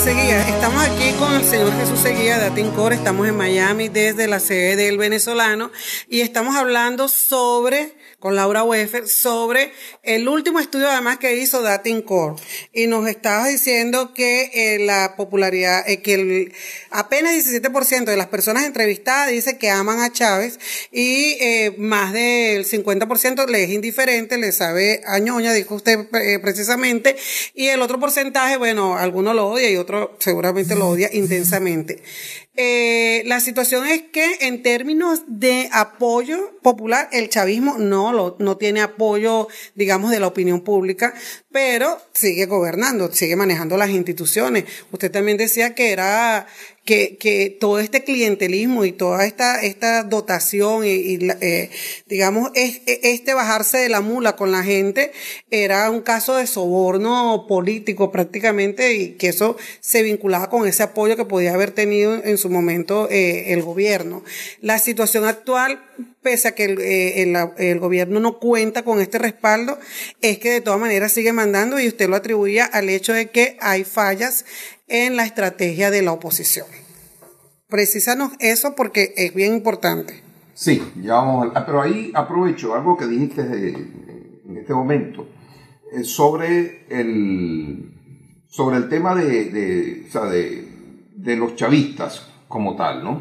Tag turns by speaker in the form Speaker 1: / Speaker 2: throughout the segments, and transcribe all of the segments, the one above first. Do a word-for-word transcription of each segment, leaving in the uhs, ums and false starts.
Speaker 1: Seguía, estamos aquí con el señor Jesús Seguía de Atincor, estamos en Miami desde la sede del venezolano y estamos hablando sobre, con Laura Weffer, sobre el último estudio además que hizo Atincor y nos estaba diciendo que eh, la popularidad, eh, que el, apenas diecisiete por ciento de las personas entrevistadas dice que aman a Chávez y eh, más del cincuenta por ciento le es indiferente, le sabe a ñoña, dijo usted eh, precisamente, y el otro porcentaje, bueno, algunos lo odia y otro seguramente lo odia intensamente. Eh, la situación es que en términos de apoyo popular, el chavismo no lo, no tiene apoyo, digamos, de la opinión pública, pero sigue gobernando, sigue manejando las instituciones. Usted también decía que era que, que todo este clientelismo y toda esta, esta dotación y, y eh, digamos, es, este bajarse de la mula con la gente era un caso de soborno político prácticamente y que eso se vinculaba con ese apoyo que podía haber tenido en su momento eh, el gobierno. La situación actual, pese a que el, eh, el, el gobierno no cuenta con este respaldo, es que de todas maneras sigue mandando y usted lo atribuía al hecho de que hay fallas en la estrategia de la oposición. Precísanos eso porque es bien importante.
Speaker 2: Sí, ya vamos a, pero ahí aprovecho algo que dijiste de, en este momento eh, sobre el sobre el tema de, de, o sea, de, de los chavistas como tal, ¿no?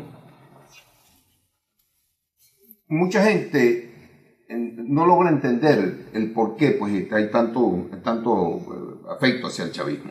Speaker 2: Mucha gente no logra entender el por qué pues, hay tanto, tanto afecto hacia el chavismo.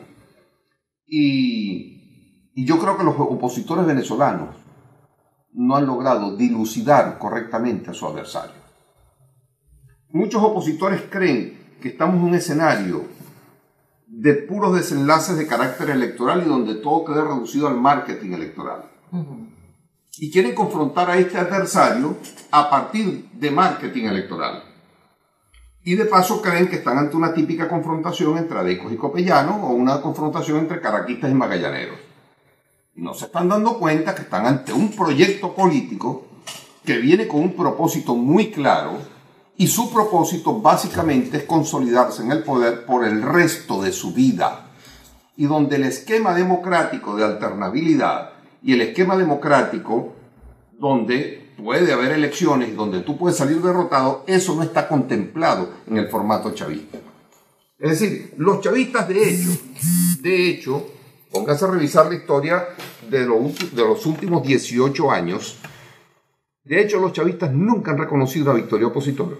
Speaker 2: Y, y yo creo que los opositores venezolanos no han logrado dilucidar correctamente a su adversario. Muchos opositores creen que estamos en un escenario de puros desenlaces de carácter electoral y donde todo queda reducido al marketing electoral. Uh-huh. Y quieren confrontar a este adversario a partir de marketing electoral. Y de paso creen que están ante una típica confrontación entre adecos y copellanos o una confrontación entre caraquistas y magallaneros. Y no se están dando cuenta que están ante un proyecto político que viene con un propósito muy claro y su propósito básicamente es consolidarse en el poder por el resto de su vida. Y donde el esquema democrático de alternabilidad y el esquema democrático donde puede haber elecciones y donde tú puedes salir derrotado, eso no está contemplado en el formato chavista. Es decir, los chavistas de hecho, de hecho, póngase a revisar la historia de los, de los últimos dieciocho años, de hecho los chavistas nunca han reconocido la victoria opositora.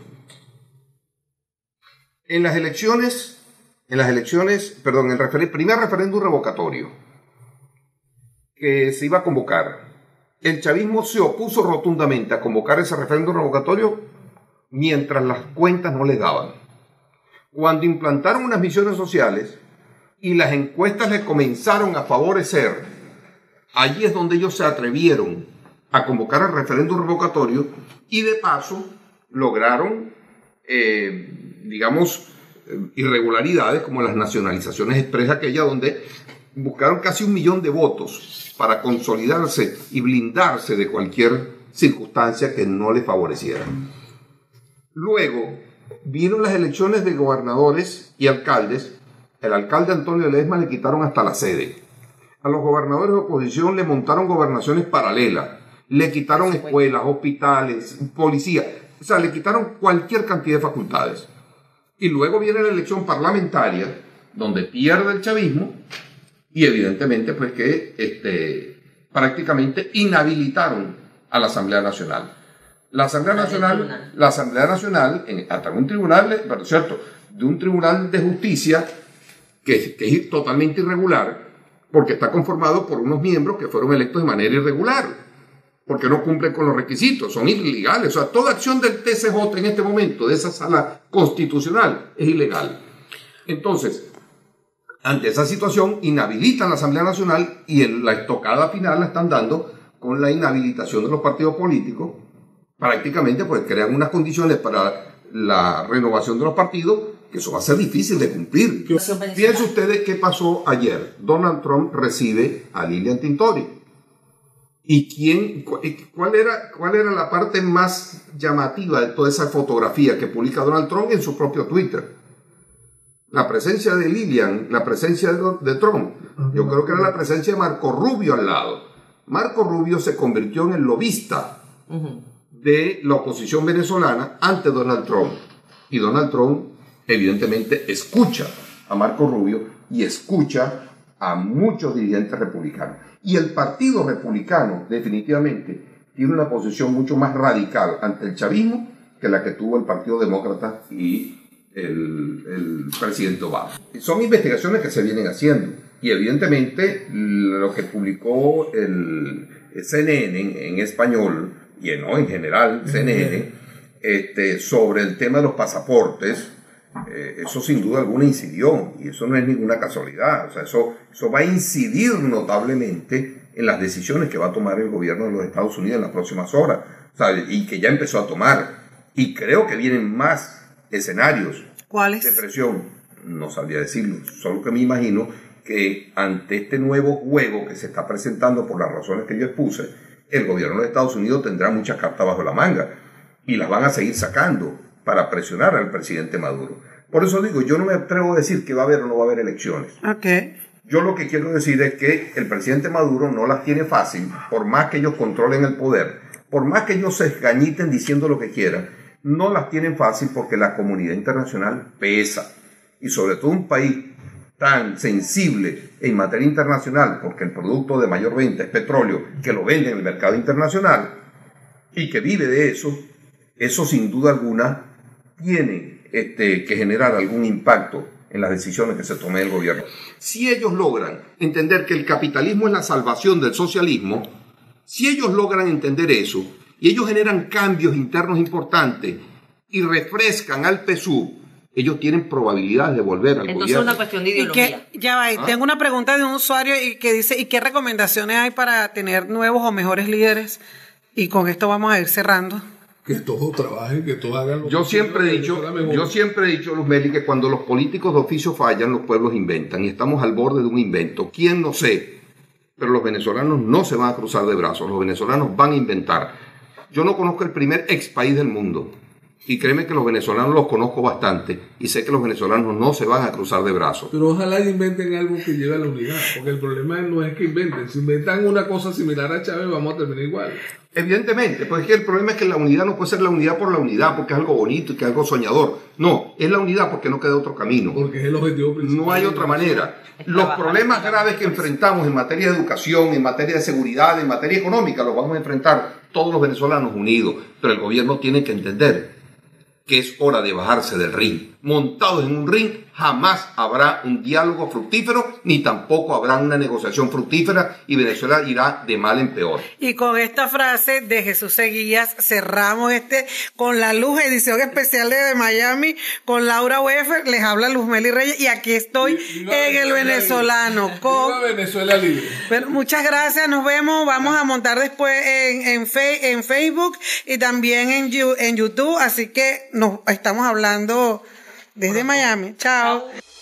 Speaker 2: En las elecciones, en las elecciones, perdón, el refer- primer referéndum revocatorio que se iba a convocar, el chavismo se opuso rotundamente a convocar ese referéndum revocatorio mientras las cuentas no les daban. Cuando implantaron unas misiones sociales y las encuestas les comenzaron a favorecer, allí es donde ellos se atrevieron a convocar el referéndum revocatorio y de paso lograron, eh, digamos, irregularidades como las nacionalizaciones expresas, aquella donde buscaron casi un millón de votos para consolidarse y blindarse de cualquier circunstancia que no les favoreciera. Luego vino las elecciones de gobernadores y alcaldes. El alcalde Antonio Ledesma le quitaron hasta la sede. A los gobernadores de oposición le montaron gobernaciones paralelas, le quitaron escuelas, hospitales, policía, o sea, le quitaron cualquier cantidad de facultades. Y luego viene la elección parlamentaria, donde pierde el chavismo, y evidentemente pues que este, prácticamente inhabilitaron a la Asamblea Nacional. La Asamblea Nacional, la Asamblea Nacional, en, a través de un tribunal, pero cierto, de un tribunal de justicia que, que es totalmente irregular, porque está conformado por unos miembros que fueron electos de manera irregular, porque no cumplen con los requisitos, son ilegales. O sea, toda acción del T C J en este momento, de esa sala constitucional, es ilegal. Entonces, ante esa situación, inhabilitan la Asamblea Nacional y en la estocada final la están dando con la inhabilitación de los partidos políticos. Prácticamente, pues crean unas condiciones para la renovación de los partidos, que eso va a ser difícil de cumplir. Fíjense ustedes qué pasó ayer. Donald Trump recibe a Lilian Tintori. ¿Y quién, cuál era, cuál era la parte más llamativa de toda esa fotografía que publica Donald Trump en su propio Twitter? la presencia de Lilian, la presencia de, de Trump. Yo creo que era la presencia de Marco Rubio al lado. Marco Rubio se convirtió en el lobista uh-huh. de la oposición venezolana ante Donald Trump. Y Donald Trump, evidentemente, escucha a Marco Rubio y escucha a muchos dirigentes republicanos. Y el Partido Republicano, definitivamente, tiene una posición mucho más radical ante el chavismo que la que tuvo el Partido Demócrata y el, el presidente Obama. Son investigaciones que se vienen haciendo. Y evidentemente lo que publicó el C N N en, en español, y en, no, en general C N N, este, sobre el tema de los pasaportes, eh, eso sin duda alguna incidió, y eso no es ninguna casualidad. O sea, eso, eso va a incidir notablemente en las decisiones que va a tomar el gobierno de los Estados Unidos en las próximas horas, o sea, y que ya empezó a tomar. Y creo que vienen más escenarios.
Speaker 1: ¿Cuáles?
Speaker 2: De presión. No sabría decirlo, solo que me imagino que ante este nuevo juego que se está presentando por las razones que yo expuse, el gobierno de Estados Unidos tendrá muchas cartas bajo la manga y las van a seguir sacando para presionar al presidente Maduro. Por eso digo, yo no me atrevo a decir que va a haber o no va a haber elecciones.
Speaker 1: Okay.
Speaker 2: Yo lo que quiero decir es que el presidente Maduro no las tiene fácil, por más que ellos controlen el poder, por más que ellos se esgañiten diciendo lo que quieran, no las tienen fácil porque la comunidad internacional pesa. Y sobre todo un país tan sensible en materia internacional, porque el producto de mayor venta es petróleo, que lo vende en el mercado internacional y que vive de eso, eso sin duda alguna tiene este, que generar algún impacto en las decisiones que se tome el gobierno. Si ellos logran entender que el capitalismo es la salvación del socialismo, si ellos logran entender eso y ellos generan cambios internos importantes y refrescan al P S U V, ellos tienen probabilidades de volver al
Speaker 3: Entonces
Speaker 2: gobierno.
Speaker 3: Entonces es una cuestión de ideología.
Speaker 1: Que, ya va, ¿Ah? Tengo una pregunta de un usuario y que dice, ¿y qué recomendaciones hay para tener nuevos o mejores líderes? Y con esto vamos a ir cerrando.
Speaker 4: Que todos trabajen, que todos hagan lo
Speaker 2: yo
Speaker 4: que
Speaker 2: siempre he dicho, yo siempre he dicho, Luz Meli, que cuando los políticos de oficio fallan, los pueblos inventan, y estamos al borde de un invento. ¿Quién? No sé, pero los venezolanos no se van a cruzar de brazos, los venezolanos van a inventar. Yo no conozco el primer ex país del mundo, y créeme que los venezolanos los conozco bastante, y sé que los venezolanos no se van a cruzar de brazos.
Speaker 4: Pero ojalá inventen algo que lleve a la unidad, porque el problema no es que inventen. Si inventan una cosa similar a Chávez, vamos a terminar igual. Evidentemente, pues es que el problema es que la unidad no puede ser la unidad por la unidad, porque es algo bonito y que es algo soñador. No, es la unidad porque no queda otro camino. Porque es el objetivo principal. No hay otra manera. Los problemas graves que enfrentamos en materia de educación, en materia de seguridad, en materia económica, los vamos a enfrentar todos los venezolanos unidos. Pero el gobierno tiene que entender que es hora de bajarse del ring. Montados en un ring, jamás habrá un diálogo fructífero, ni tampoco habrá una negociación fructífera, y Venezuela irá de mal en peor.
Speaker 1: Y con esta frase de Jesús Seguías cerramos este Con la Luz, edición especial de Miami, con Laura Weffer. Les habla Luz Meli Reyes, y aquí estoy viva en el venezolano.
Speaker 4: Libre.
Speaker 1: Con...
Speaker 4: Viva Venezuela libre.
Speaker 1: Pero muchas gracias, nos vemos. Vamos a montar después en, en, fe, en Facebook y también en, en YouTube, así que nos estamos hablando desde Miami. Chao.